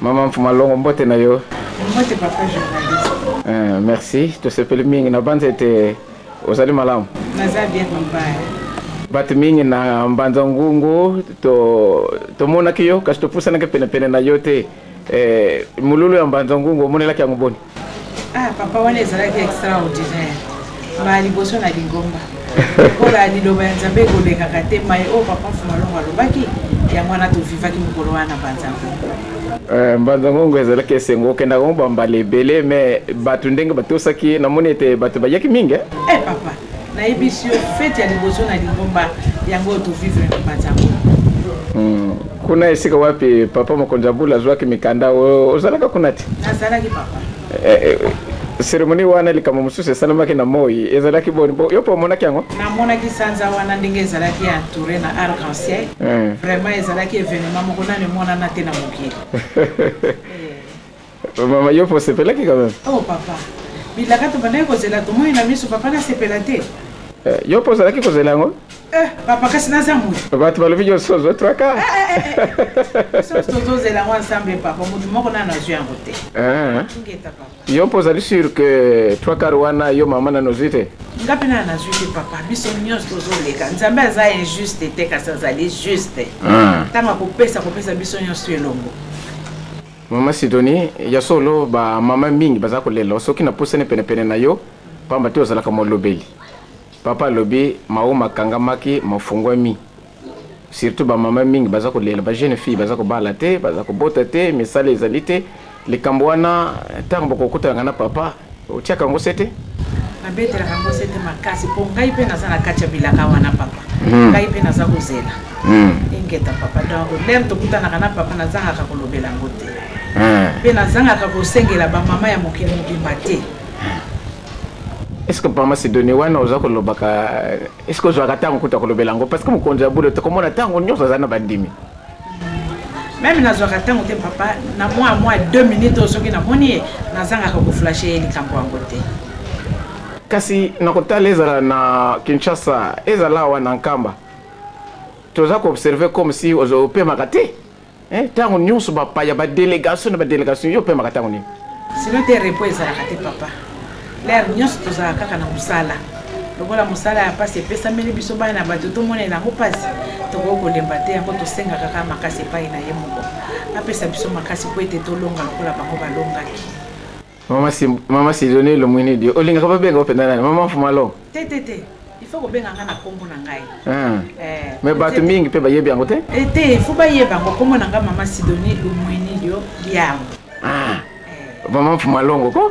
Maman Fumalongo mbote na yo. Mbote papa journaliste. Merci. To sepeli mingi na banzete ozali malamu. Naza bien mbaya. Batu mingi na mbanza ngungu to mona kiyo kasi to pusa na ke pene na yote mululu ya mbanza ngungu monela kya nguboni. Papa wana ezalaki extraordinaire. Mali boso na lingomba. Kola liloba ya Nzambe kolekaka te mai o papa Fumalongo alobaki ya mwana to vivaki mukolo wana mbanza ngungu. Mbanza ngungu ezalaki esengo kenda ngomba mbale bele me batu ndenge batosaki na moni ete batu bayaki mingi papa na ebisio fete ya liboso na lingomba yango to vivre mbanza ngungu. Kuna esika wapi papa Mokonjabula zwaki mikanda ozalaka kunati? Nazalaki papa. Ceremony wana likama mususe salamaki na moi ezalaki boni yopo monaki yango na monaki sanza wana ndenge ezalaki ya touré na arc-en-ciel vraiment ezalaki événement moko nani mona na te na mokili. Mama yopo sepelaki quand même. Oh papa bilaka to bana kozela to moi na miso papa na sepela te. Yopo zalaki kozela yango papa kasi naza mutu batu balobi yo sozo traka sozo zela ngwa ensemble papa mutu moko na nazwi yango te. Ngeta papa yopo zali sûr que traka wana yo mama na nozite ngapi na nazwi te papa biso nyonso tozoleka Nzambe aza injuste te kasi azali juste tanga kopesa biso nyonso elongo. Mama Sidoni ya solo ba mama mingi baza kolela soki na posene pene na yo pamba te ozalaka molobeli papa lobi maoma kangamaki mafungwami surtout ba mama mingi baza kolela ba jeune fille baza kobala te baza kobota te misala ezali te likambo wana ntango bokokutana na papa otiaka ngo sete nabetelaka ngo sete makasi po ngai mpe naza na kati ya bilaka wana papa ngai mpe naza kozela ingeta papa donc lere tokutanaka na papa nazangaka kolobela ngo te mpe nazangaka kosengela bamama ya mokili mobimba te. Est-ce que Mama Sidoni wana oza kolobaka est-ce que ozwaka ntango kuta kolobela ngo parce que Mokonjabula tokomona ntango nyonso aza na bandimi même nazwaka ntango te papa na moi 2 minutes soki namoni ye nazangaka koflashe ye likambo yango te. Kasi nakotala ezala na Kinshasa ezala wana nkamba toza koobserve comme si ozopemaka te ntango nyonso bapaya badélégation na badélégation yo opemaka ntango nini sino te repos ezalaka te papa l'air nyonso tozala kaka na mosala lokola mosala ya pasi epesameli biso bana na bato tomonela yango pasi tokoki kolemba te yango tosengaka kaka makasi epai na ye moko apesa biso makasi po ete tolonga lokola bango balongaki. Mama Sidoni lomwini dio olingaka babenga openda nani Mama Fumalongo te il faut kobenga nga na kombo na ngai me bato mingi mpe bayebi yango te te il faut bayeba yango kombo na nga Mama Sidoni lomwini dio liango Mama Fumalongo ko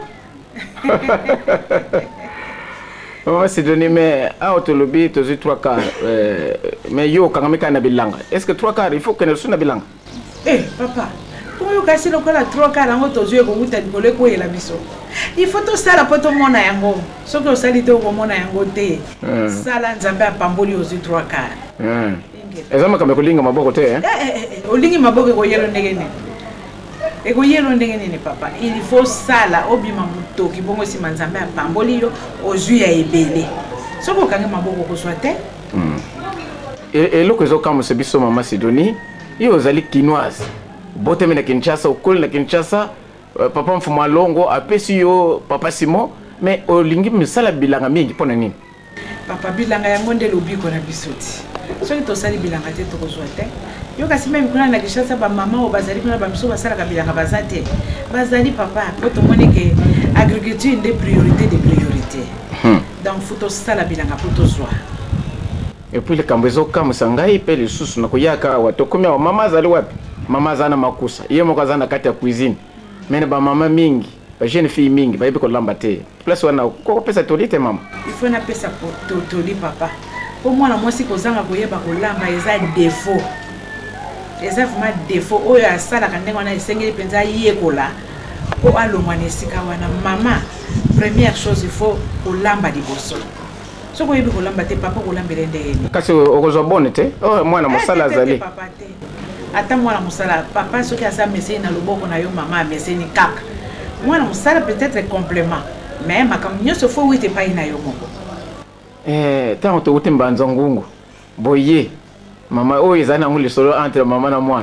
Mama Sidoni mais autolobi tozi 3 quarts mais yo kangamika na bilanga est-ce que 3 quarts il faut que ne suna bilanga papa oyo kasi lokola 3 quarts yango tozi ekokuta likolo ekoyela biso il faut tosala po tomona yango soki osali te okomona yango te sala Nzambe apamboli ozwi 3 quarts eza makambo kolinga maboko te olingi maboko ekoyelo ndenge nini ekoyelo ndenge nini papa il faut sala obima mutoki bongo nsima Nzambe apamboli yo ozwi ya ebele soki okangi maboko kozwa te eloko ezokamwisa biso Mama Sidoni yo ozali kinoise boteme na Kinshasa okoli na Kinshasa papa Fumalongo apesi yo papa Simon mais olingi misala bilanga mingi mpona nini papa bilanga yango nde lobiko na biso ti soki tosali bilanga te tokozwa te yo kasi meme kuna na Kinshasa bamama oyo bazali kuna bamiso basalaka bilanga baza te bazali papa po tomoni ke agriculture nde priorité de priorité donc faut tosala bilanga po tozwa et puis likambo ezokamwisa ngai mpe lisusu na koyaka awa tokomi awa mama azali wapi mama aza na makusa ye moko aza na kati ya cuisine mene bamama mingi ba jeune fille mingi bayebi kolamba te place wana kokopesa toli te mama il faut napesa toli papa po mwana mwasi kozanga koyeba kolamba eza défaut eza vraiment défaut oyo asalaka ndenge wana esengeli mpenza yekola po alongwa na esika wana mama première chose il faut kolamba liboso soki oyebi kolamba te papa kolambela ndenge nini kasi okozwa bone te mwana mosala azali ata mwana mosala papa soki aza meseni na loboko na yo mama ameseni kaka mwana mosala peut-être complément mais makambo nyonso fo wite epai na yo moko ntango tokute mbanza ngungu boye mama oyo ezali nango lisolo entre mama na mwana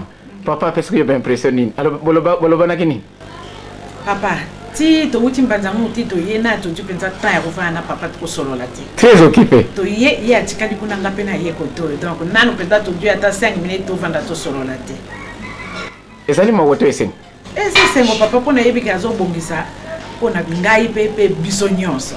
papa parce que yo ba impressionné alors boloba na kini papa ti to uti mbanzangu ti to ye na to ju penza ta ya kufana na papa to solola ti très occupé to ye atikali kuna ngape na ye ko to donc nanu penza to ju ata 5 minutes to vanda to solola ti ezali mawoto esengo esengo papa pona yebi ka zo bongisa pona bingai pepe biso nyonso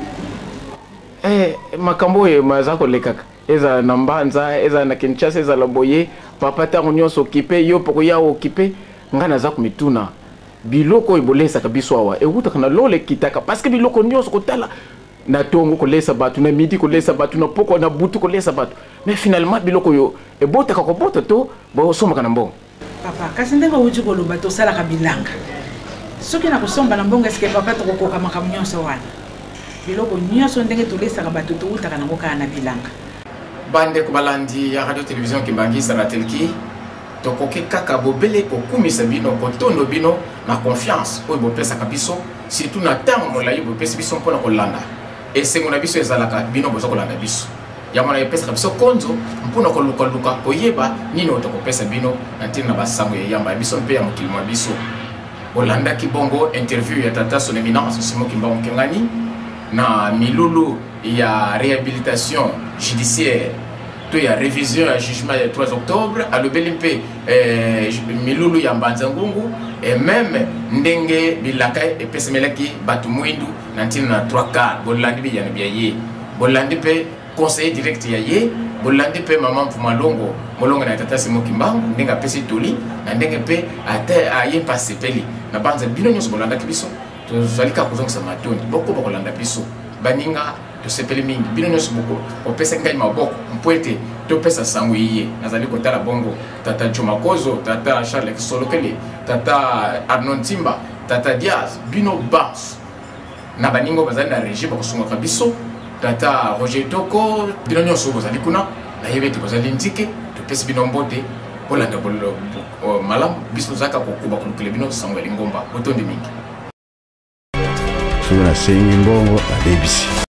makambo ye maza kolekaka eza na mbanza eza na Kinshasa eza la boye papa ta nyonso occupé yo poko ya occupé ngana za kumituna biloko ibolesa kabiso awa ewuta na lole kitaka parce que biloko nyonso kotala na tongo kolesa batu na midi kolesa batu na poko na butu kolesa batu mais finalement biloko yo ebota ka kobota to bo soma kana mbongo papa kasi ndenga uji koloba to sala ka bilanga soki na kusomba na mbongo eske papa to kokoka makamu nyonso wana biloko nyonso ndenge tolesa ka batu to uta kana ngoka na bilanga bande ko balandi ya radio télévision Kimbangisa na telki tokoki kaka bobele kokumisa bino kotondo bino na confiance oyo bopesa kabiso surtout na tango molai bopesa biso mpona kolanda esengo na biso ezalaka bino boza kolanda biso yango na epesa biso konzo mpona koluka koyeba nini otokopesa bino na ntina na basango ya yamba ya biso mpe ya mokili mwa biso olandaki bongo interview ya tata son éminence Simon Kimbangu Kengani na milulu ya réhabilitation judiciaire to ya révision ya jugement ya 3 octobre alobeli mpe milulu ya Mbanza Ngungu et même ndenge bilaka epesemelaki batu mwindu na ntina na 3 quarts bolandi bi yana bia ye bolandi pe conseiller direct ya ye bolandi pe maman Mpumalongo molongo na tata Simon Kimbangu ndenge apesi toli na ndenge pe ata aye pasepeli na banza bino nyonso bolanda kibiso to zalika kozongisa matoni boko bakolanda biso baninga to sepeli mingi bino nyonso boko opesa ngai maboko mpwete to pesa sangu iye nazali kotala bongo tata Chumakozo tata Charles Kisolokele tata Arnon Timba tata Diaz bino bas na baningo bazali na régie bakosunga kabiso tata Roger Toko bino nyonso bozali kuna na yebeti bozali ndike to pesa bino mbote polanda bolo malam biso zaka kokuba kulukile bino sangu ya lingomba botondi mingi suna sengi mbongo na debisi